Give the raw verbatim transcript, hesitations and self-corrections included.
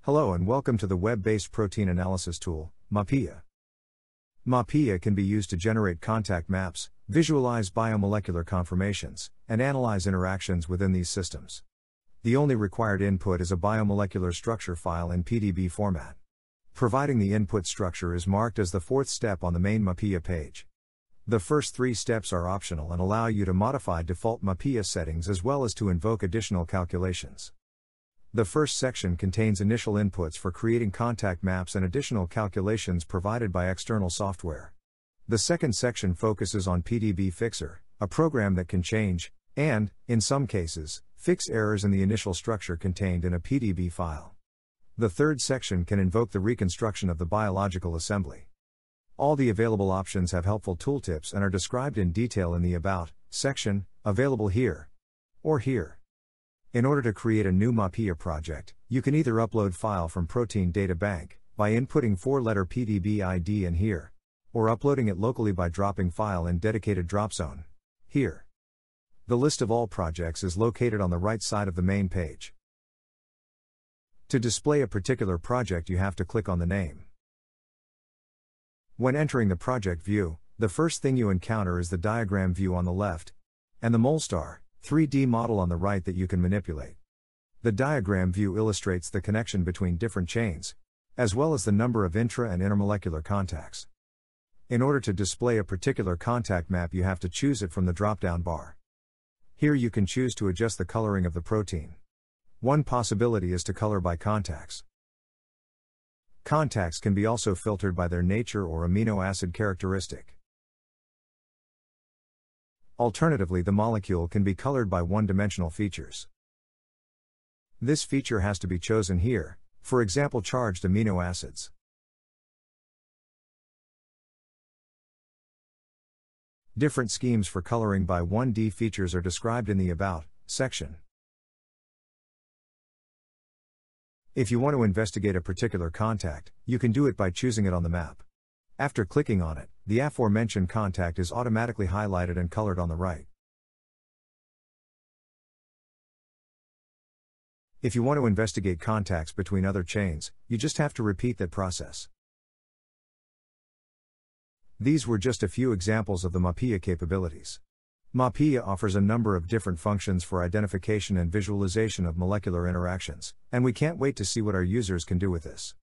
Hello and welcome to the web-based protein analysis tool, MAPIYA. MAPIYA can be used to generate contact maps, visualize biomolecular conformations, and analyze interactions within these systems. The only required input is a biomolecular structure file in P D B format. Providing the input structure is marked as the fourth step on the main MAPIYA page. The first three steps are optional and allow you to modify default MAPIYA settings as well as to invoke additional calculations. The first section contains initial inputs for creating contact maps and additional calculations provided by external software. The second section focuses on P D B Fixer, a program that can change, and, in some cases, fix errors in the initial structure contained in a P D B file. The third section can invoke the reconstruction of the biological assembly. All the available options have helpful tooltips and are described in detail in the About section, available here or here. In order to create a new MAPIYA project, you can either upload file from Protein Data Bank, by inputting four-letter P D B I D in here, or uploading it locally by dropping file in dedicated drop zone, here. The list of all projects is located on the right side of the main page. To display a particular project you have to click on the name. When entering the project view, the first thing you encounter is the diagram view on the left, and the Molestar three D model on the right that you can manipulate. The diagram view illustrates the connection between different chains, as well as the number of intra and intermolecular contacts. In order to display a particular contact map, you have to choose it from the drop-down bar. Here you can choose to adjust the coloring of the protein. One possibility is to color by contacts. Contacts can be also filtered by their nature or amino acid characteristic. Alternatively, the molecule can be colored by one-dimensional features. This feature has to be chosen here, for example charged amino acids. Different schemes for coloring by one D features are described in the About section. If you want to investigate a particular contact, you can do it by choosing it on the map. After clicking on it, the aforementioned contact is automatically highlighted and colored on the right. If you want to investigate contacts between other chains, you just have to repeat that process. These were just a few examples of the MAPIYA capabilities. MAPIYA offers a number of different functions for identification and visualization of molecular interactions, and we can't wait to see what our users can do with this.